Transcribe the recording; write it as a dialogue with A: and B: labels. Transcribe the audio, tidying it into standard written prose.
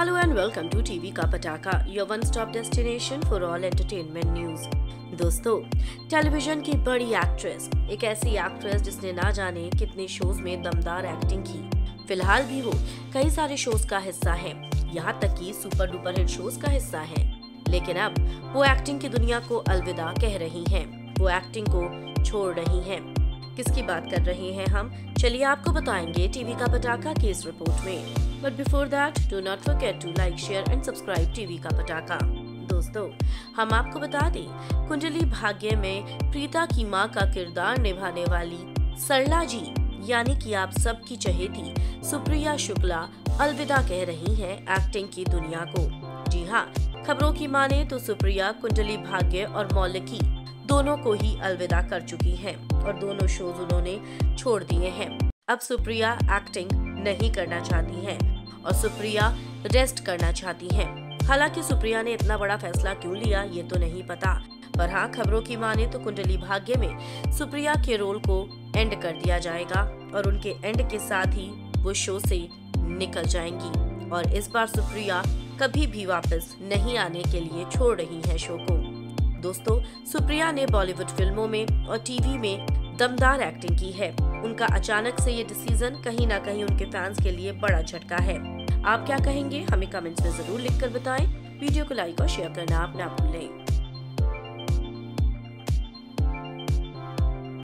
A: Hello and welcome to TV का पटाखा, your one-stop destination for all entertainment news। दोस्तों, television की बड़ी एक्ट्रेस, एक ऐसी एक्ट्रेस जिसने ना जाने कितने शोज में दमदार एक्टिंग की। फिलहाल भी वो कई सारे शोज का हिस्सा है, यहाँ तक कि सुपर डुपर हिट शोज का हिस्सा है। लेकिन अब वो एक्टिंग की दुनिया को अलविदा कह रही हैं, वो एक्टिंग को छोड़ रही हैं। किसकी बात कर रहे हैं हम, चलिए आपको बताएंगे टीवी का पटाखा की इस रिपोर्ट में। But before that do not forget to like, share and subscribe TV का पटाखा। दोस्तों, हम आपको बता दें, कुंडली भाग्य में प्रीता की मां का किरदार निभाने वाली सरला जी यानी कि आप सबकी चहेती सुप्रिया शुक्ला अलविदा कह रही हैं एक्टिंग की दुनिया को। जी हाँ, खबरों की माने तो सुप्रिया कुंडली भाग्य और मौलिकी दोनों को ही अलविदा कर चुकी हैं और दोनों शोज उन्होंने छोड़ दिए हैं। अब सुप्रिया एक्टिंग नहीं करना चाहती हैं और सुप्रिया रेस्ट करना चाहती हैं। हालांकि सुप्रिया ने इतना बड़ा फैसला क्यों लिया ये तो नहीं पता, पर हाँ, खबरों की माने तो कुंडली भाग्य में सुप्रिया के रोल को एंड कर दिया जाएगा और उनके एंड के साथ ही वो शो से निकल जाएंगी और इस बार सुप्रिया कभी भी वापस नहीं आने के लिए छोड़ रही है शो को। दोस्तों, सुप्रिया ने बॉलीवुड फिल्मों में और टीवी में दमदार एक्टिंग की है। उनका अचानक से ये डिसीजन कहीं ना कहीं उनके फैंस के लिए बड़ा झटका है। आप क्या कहेंगे, हमें कमेंट्स में जरूर लिखकर बताएं। वीडियो को लाइक और शेयर करना आप ना भूलें।